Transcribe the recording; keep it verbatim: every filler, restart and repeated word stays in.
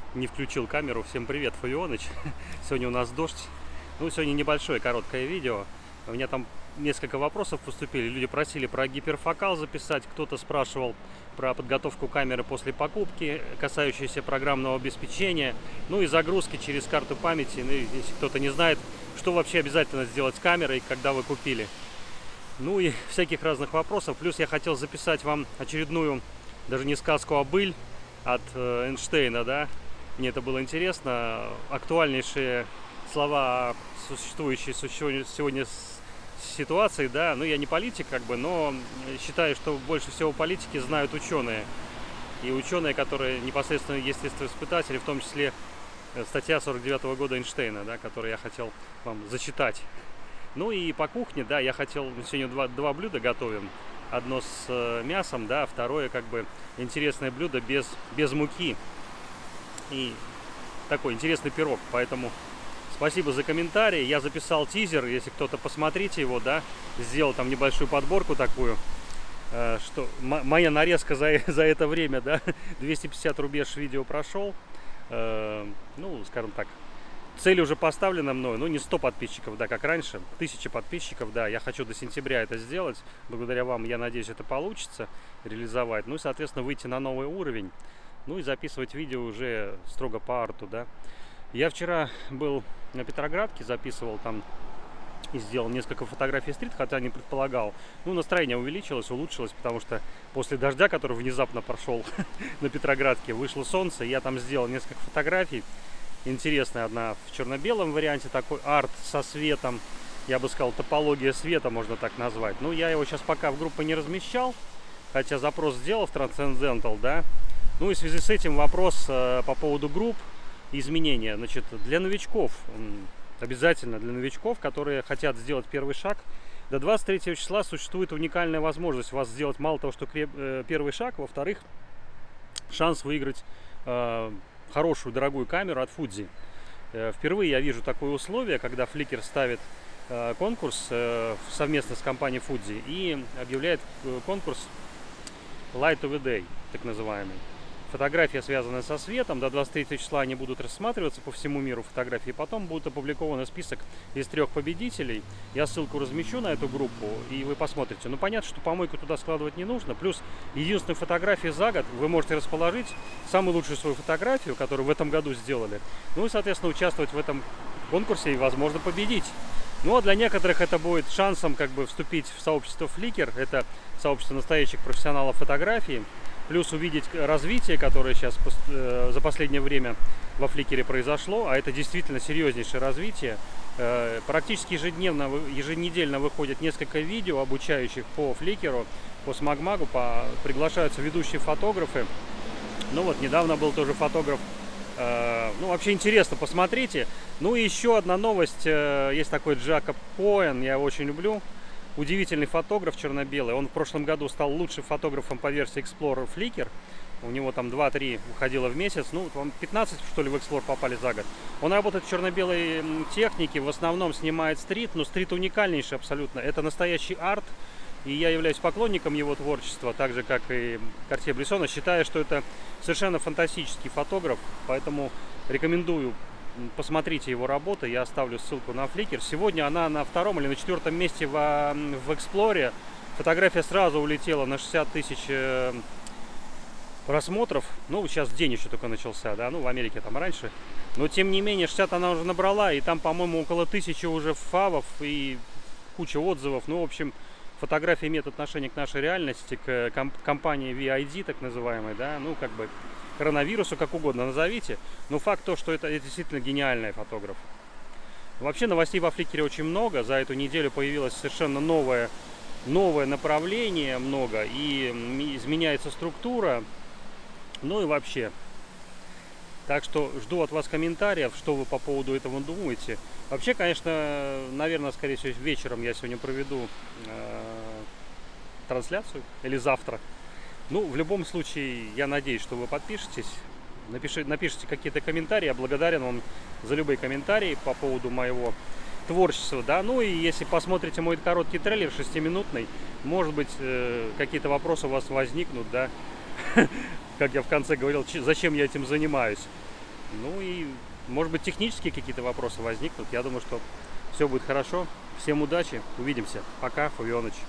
не включил камеру. Всем привет, Фавионыч. Сегодня у нас дождь. Ну, сегодня небольшое, короткое видео. У меня там несколько вопросов поступили. Люди просили про гиперфокал записать. Кто-то спрашивал про подготовку камеры после покупки, касающиеся программного обеспечения. Ну и загрузки через карту памяти. Ну, если кто-то не знает, что вообще обязательно сделать с камерой, когда вы купили. Ну и всяких разных вопросов. Плюс я хотел записать вам очередную, даже не сказку, а быль от э, Эйнштейна, да. Мне это было интересно. Актуальнейшие слова существующие сегодня ситуации, да. Ну, я не политик, как бы, но считаю, что больше всего политики знают ученые. И ученые, которые непосредственно естествоиспытатели, в том числе статья сорок девятого года Эйнштейна, да, которую я хотел вам зачитать. Ну и по кухне, да, я хотел, сегодня два, два блюда готовим. Одно с э, мясом, да, второе, как бы, интересное блюдо без, без муки. И такой интересный пирог, поэтому спасибо за комментарии. Я записал тизер, если кто-то, посмотрите его, да, сделал там небольшую подборку такую, э, что моя нарезка за, за это время, да, двести пятьдесят рубеж видео прошел, э, ну, скажем так. Цель уже поставлена мной, ну не сто подписчиков, да, как раньше, тысяча подписчиков, да, я хочу до сентября это сделать, благодаря вам, я надеюсь, это получится реализовать, ну и, соответственно, выйти на новый уровень, ну и записывать видео уже строго по арту, да. Я вчера был на Петроградке, записывал там и сделал несколько фотографий стрит, хотя не предполагал, ну настроение увеличилось, улучшилось, потому что после дождя, который внезапно прошел на Петроградке, вышло солнце, я там сделал несколько фотографий. Интересная одна в черно-белом варианте, такой арт со светом, я бы сказал, топология света, можно так назвать. Ну, я его сейчас пока в группы не размещал, хотя запрос сделал в Transcendental, да. Ну и в связи с этим вопрос э, по поводу групп изменения. Значит, для новичков, обязательно для новичков, которые хотят сделать первый шаг, до двадцать третьего числа существует уникальная возможность у вас сделать мало того, что креп, э, первый шаг, во-вторых, шанс выиграть э, хорошую дорогую камеру от Fuji. Впервые я вижу такое условие, когда Flickr ставит э, конкурс э, совместно с компанией Fuji и объявляет конкурс Light of the Day, так называемый. Фотография, связанная со светом, до двадцать третьего числа они будут рассматриваться по всему миру фотографии, потом будет опубликован список из трех победителей. Я ссылку размещу на эту группу, и вы посмотрите. Ну, понятно, что помойку туда складывать не нужно, плюс единственную фотографию за год вы можете расположить, самую лучшую свою фотографию, которую в этом году сделали, ну и, соответственно, участвовать в этом конкурсе и, возможно, победить. Ну, а для некоторых это будет шансом, как бы, вступить в сообщество Flickr, это сообщество настоящих профессионалов фотографии, плюс увидеть развитие, которое сейчас э, за последнее время во Flickr произошло, а это действительно серьезнейшее развитие. Э, практически ежедневно, еженедельно выходят несколько видео, обучающих по Flickr, по SmagMag, по... приглашаются ведущие фотографы. Ну вот, недавно был тоже фотограф. Э, ну, вообще интересно, посмотрите. Ну и еще одна новость. Э, есть такой Джакоб Коэн, я его очень люблю. Удивительный фотограф черно-белый. Он в прошлом году стал лучшим фотографом по версии Explorer Flickr. У него там два-три уходило в месяц. Ну, пятнадцать, что ли, в Explorer попали за год. Он работает в черно-белой технике. В основном снимает стрит. Но стрит уникальнейший абсолютно. Это настоящий арт. И я являюсь поклонником его творчества. Так же, как и Картье-Брессона. Считаю, что это совершенно фантастический фотограф. Поэтому рекомендую. Посмотрите его работы, я оставлю ссылку на Flickr. Сегодня она на втором или на четвертом месте в, в Explorer. Фотография сразу улетела на шестьдесят тысяч просмотров. Ну, сейчас день еще только начался, да, ну, в Америке там раньше. Но, тем не менее, шестьдесят она уже набрала, и там, по-моему, около тысячи уже фавов и куча отзывов. Ну, в общем, фотография имеет отношение к нашей реальности, к компании ви ай ди, так называемой, да, ну, как бы коронавирусу, как угодно назовите, но факт то, что это, это действительно гениальный фотограф. Вообще новостей во Flickr очень много, за эту неделю появилось совершенно новое, новое направление много, и изменяется структура, ну и вообще. Так что жду от вас комментариев, что вы по поводу этого думаете. Вообще, конечно, наверное, скорее всего, вечером я сегодня проведу э, трансляцию, или завтра. Ну, в любом случае, я надеюсь, что вы подпишетесь, напишите, напишите какие-то комментарии. Я благодарен вам за любые комментарии по поводу моего творчества, да. Ну и если посмотрите мой короткий трейлер шестиминутный, может быть, э, какие-то вопросы у вас возникнут, да. Как я в конце говорил, зачем я этим занимаюсь. Ну и, может быть, технические какие-то вопросы возникнут. Я думаю, что все будет хорошо. Всем удачи, увидимся. Пока, Фавионыч.